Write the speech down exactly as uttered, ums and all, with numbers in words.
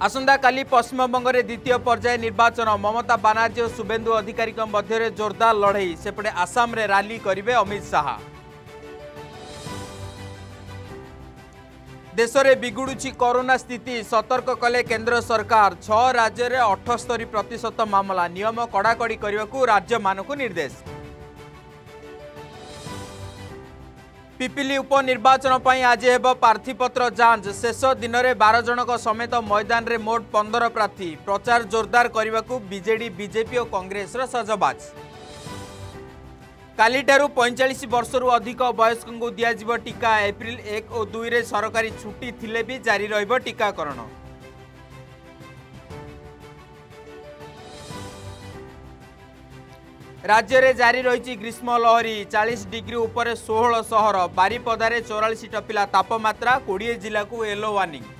आसंता काली पश्चिमबंग में द्वितीय पर्याय निर्वाचन ममता बानार्जी और शुभेन्दु अधिकारी मध्य जोरदार लड़ई सेपटे आसाम रे रैली करेंगे अमित शाह। देश में बिगुड़ुची कोरोना स्थिति सतर्क कले केंद्र सरकार। छह राज्य में अठस्तरी प्रतिशत मामला नियम कड़ाकड़ी करने को राज्य मानक निर्देश। पिपिली उपनिर्वाचन पर आज हेब प्रार्थीपत्र जांच शेष दिन में बारह जनक समेत मैदान रे मोट पंदर प्रार्थी। प्रचार जोरदार करने को बीजेडी बीजेपी और कांग्रेस सजबाज। कालीठारू पैंचाश वर्षरू अधिक वयस्क को दिज्व टीका। एप्रिल एक और दुई रे सरकारी छुट्टी थिले भी जारी रहिब टीकाकरण। राज्य में जारी रही ग्रीष्म लहरी चालीस डिग्री उपर षोहल सहर। बारिपदारे चौरालीस टपिला तापमात्रा। कोड़े जिला को येलो वार्निंग।